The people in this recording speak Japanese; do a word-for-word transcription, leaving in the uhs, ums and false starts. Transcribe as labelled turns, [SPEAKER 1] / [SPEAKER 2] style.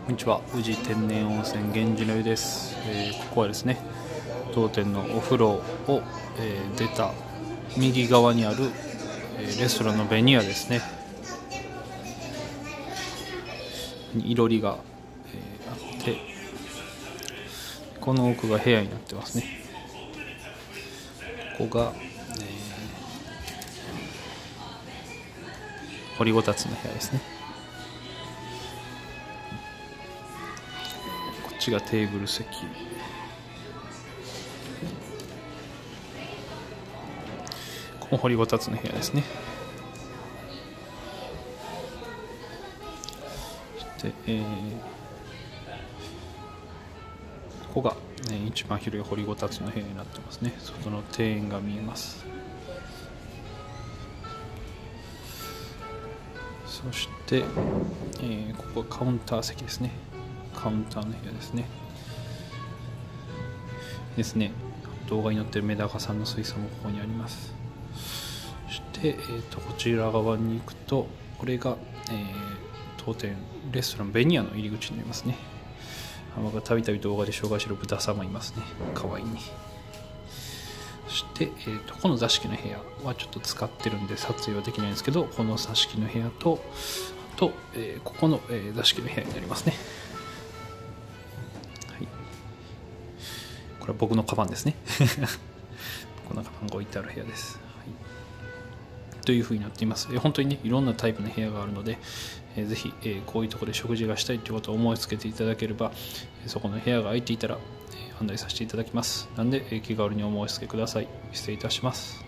[SPEAKER 1] こんにちは、宇治天然温泉源氏の湯です、えー、ここはですね、当店のお風呂を、えー、出た右側にある、えー、レストランのベニヤですね。いろりが、えー、あって、この奥が部屋になってますね。ここが、えー、掘りごたつの部屋ですね。こっちがテーブル席、ここ掘りごたつの部屋ですね。そして、えー、ここが、ね、一番広い掘りごたつの部屋になってますね。外の庭園が見えます。そして、えー、ここはカウンター席ですね。カウンターの部屋ですね。ですね。動画に載っているメダカさんの水槽もここにあります。そして、えー、とこちら側に行くと、これが、えー、当店レストランベニヤの入り口になりますね。たびたび動画で紹介している豚さんもいますね。かわいいね。そして、えー、とこの座敷の部屋はちょっと使ってるんで撮影はできないんですけど、この座敷の部屋と、あと、えー、ここの、えー、座敷の部屋になりますね。はい、これは僕のカバンですね。こんなカバンが置いてある部屋です。はい、というふうになっています。えー、本当にね、いろんなタイプの部屋があるので、えー、ぜひ、えー、こういうところで食事がしたいということを思いつけていただければ、そこの部屋が空いていたら、えー、案内させていただきます。なので、えー、気軽にお申し付けください。失礼いたします。